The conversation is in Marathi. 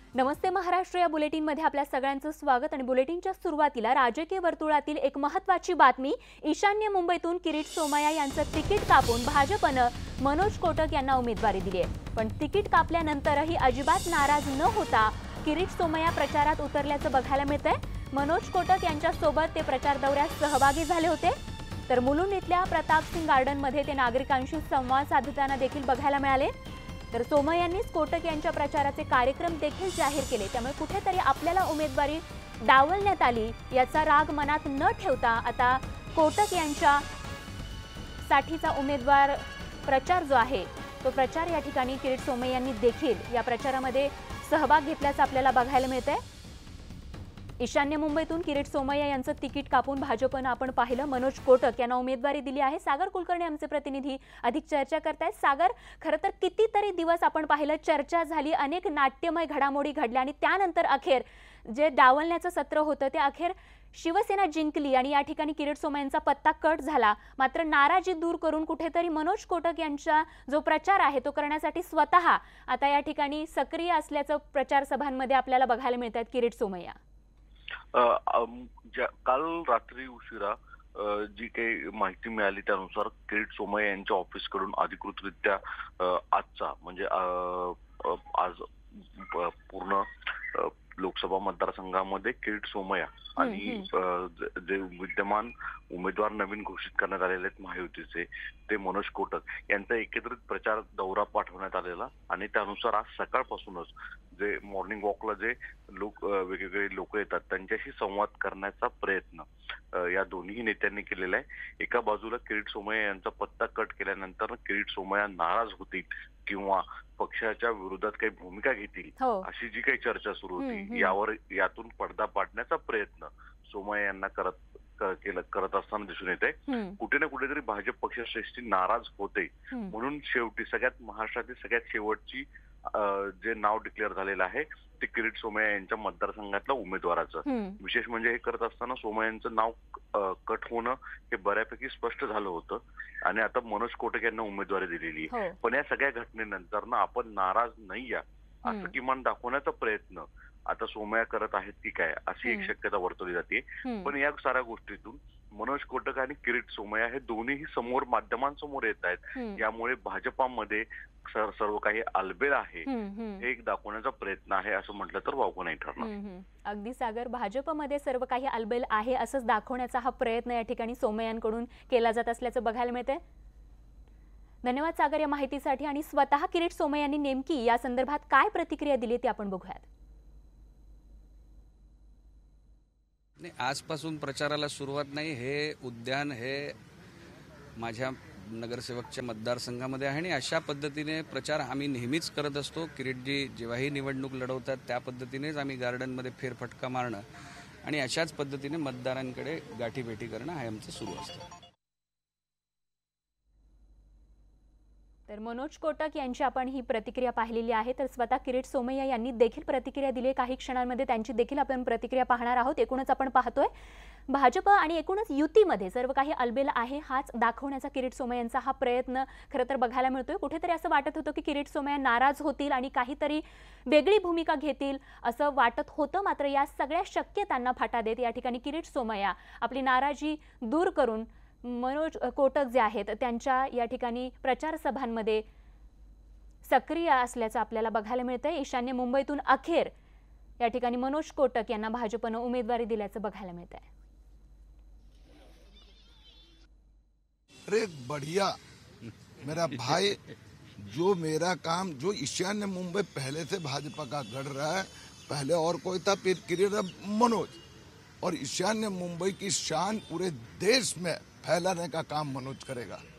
नमस्ते महाराष्ट्र या बुलेटिनमध्ये आपल्या सगळ्यांचं स्वागत आणि बुलेटिनच्या सुरुवातीला राजकीय वर्तुळातील एक महत्त्वाची बातमी। ईशान्य मुंबईतून किरीट सोमय्या यांचं तिकीट कापून भाजपनं मनोज कोटक यांना उमेदवारी दिली आहे। पण तिकीट कापल्यानंतरही अजिबात नाराज न होता किरीट सोमय्या प्रचारात उतरल्याचं बघायला मिळतंय। मनोज कोटक यांच्या सोबत ते प्रचार दौऱ्यात सहभागी झाले होते, तर मुलुंड इथल्या प्रतापसिंग गार्डनमध्ये ते नागरिकांशी संवाद साधताना देखील बघायला मिळाले। तर सोमय्यांनीच कोटक यांच्या प्रचाराचे कार्यक्रम देखील जाहीर केले, त्यामुळे कुठेतरी आपल्याला उमेदवारी डावलण्यात आली याचा राग मनात न ठेवता आता कोटक यांच्या साठीचा उमेदवार प्रचार जो आहे तो प्रचार या ठिकाणी किरीट सोमय्यांनी देखील या प्रचारामध्ये सहभाग घेतल्याचं आपल्याला बघायला मिळतंय। ईशान्य मुंबईतून किरीट सोमय्या यांचं तिकीट कापून भाजपनं आपण पाहिलं मनोज कोटक यांना उमेदवारी दिली आहे। सागर कुलकर्णी आमचे प्रतिनिधी अधिक चर्चा करतायत। सागर, खरं तर कितीतरी दिवस आपण पाहिलं, चर्चा झाली, अनेक नाट्यमय घडामोडी घडल्या आणि त्यानंतर अखेर जे डावलण्याचं सत्र होतं ते अखेर शिवसेना जिंकली आणि या ठिकाणी किरीट सोमय्यांचा पत्ता कट झाला। मात्र नाराजी दूर करून कुठेतरी मनोज कोटक यांचा जो प्रचार आहे तो करण्यासाठी स्वतः आता या ठिकाणी सक्रिय असल्याचं प्रचार सभांमध्ये आपल्याला बघायला मिळतात किरीट सोमय्या। काल रात्री उशिरा जी काही माहिती मिळाली त्यानुसार किरीट सोमय्या यांच्या ऑफिसकडून अधिकृतरित्या आजचा म्हणजे आज पूर्ण लोकसभा मतदारसंघामध्ये किरीट सोमय्या आणि जे विद्यमान उमेदवार नवीन घोषित करण्यात आलेले आहेत महायुतीचे ते मनोज कोटक यांचा एकत्रित प्रचार दौरा पाठवण्यात आलेला आणि त्यानुसार आज सकाळपासूनच जे मॉर्निंग वॉकला जे वेगवेगळे लोक येतात त्यांच्याशी संवाद करण्याचा प्रयत्न या दोन्ही नेत्यांनी केलेला आहे। एका बाजूला किरीट सोमय्या यांचा पत्ता कट केल्यानंतर किरीट सोमय्या नाराज होतील किंवा पक्षाच्या विरोधात काही भूमिका घेतील अशी जी काही चर्चा सुरू होती यातून पडदा पाडण्याचा प्रयत्न सोमय्या यांना करत असताना दिसून येते। कुठे ना कुठेतरी भाजप पक्षश्रेष्ठी नाराज होते, म्हणून शेवटी महाराष्ट्रातील सगळ्यात शेवटची जे नाव डिक्लेअर झालेलं आहे ते किरीट सोमय्या यांच्या मतदारसंघातल्या उमेदवाराचं। विशेष म्हणजे हे करत असताना सोमय्यांचं नाव कट होणं हे बऱ्यापैकी स्पष्ट झालं होतं आणि आता मनोज कोटक यांना उमेदवारी दिलेली आहे। पण या सगळ्या घटनेनंतर ना आपण नाराज नाही असं किमान दाखवण्याचा प्रयत्न आता सोमय्या करत आहेत की काय अशी एक शक्यता वर्तवली जाते। पण या साऱ्या गोष्टीतून मनोज कोटक आणि किरीट सोमय्या हे दोन्हीही समोर माध्यमांसमोर येत आहेत, यामुळे भाजपामध्ये सर्व काही आलबेल आहे हे एक दाखवण्याचा प्रयत्न आहे असं म्हटलं तर वावगं नाही ठरणार। अगदी सागर, भाजपमध्ये सर्व काही आलबेल आहे असंच दाखवण्याचा हा प्रयत्न या ठिकाणी सोमय्यांकडून केला जात असल्याचं बघायला मिळतंय। धन्यवाद सागर या माहितीसाठी। आणि स्वतः किरीट सोमय्यांनी नेमकी या संदर्भात काय प्रतिक्रिया दिली ते आपण बघूयात। आजपासून प्रचाराला सुरुवात नाही, हे उद्यान हे माझ्या नगरसेवकच्या मतदारसंघामध्ये आहे आणि अशा पद्धतीने प्रचार आम्ही नेहमीच करत असतो। किरीटजी जेव्हाही निवडणूक लढवतात त्या पद्धतीनेच आम्ही गार्डनमध्ये फेरफटका मारणं आणि अशाच पद्धतीने मतदारांकडे गाठीभेटी करणं हे आमचं सुरू असतं। तर मनोज कोटक यांची आपण ही प्रतिक्रिया पाहिलेली आहे, तर स्वतः किरीट सोमय्या यांनी देखील प्रतिक्रिया दिली। काही क्षणांमध्ये त्यांची देखील आपण प्रतिक्रिया पाहणार आहोत। एकूणच आपण पाहतोय भाजप आणि एकूणच युतीमध्ये सर्व काही अलबेल आहे हाच दाखवण्याचा किरीट सोमय्यांचा हा प्रयत्न खरं तर बघायला मिळतोय। कुठेतरी असं वाटत होतं की किरीट सोमय्या नाराज होतील आणि काहीतरी वेगळी भूमिका घेतील असं वाटत होतं, मात्र या सगळ्या शक्यतांना फाटा देत या ठिकाणी किरीट सोमय्या आपली नाराजी दूर करून मनोज कोटक जे आहेत त्यांच्या या ठिकाणी प्रचार सभांमध्ये सक्रिय असल्याचं आपल्याला बघायला मिळतंय। ईशान्य मुंबईतून अखेर या ठिकाणी मनोज कोटक यांना भाजपनं उमेदवारी दिल्याचं बघायला मिळतंय। अरे बढ़िया मेरा भाई, जो मेरा काम जो ईशान्य मुंबई पहले से भाजपा का गढ़ रहा है, पहले और कोई था, फिर किरीट, मनोज, और ईशान्य मुंबई की शान पूरे देश में फैलाने का काम मनोज करेगा।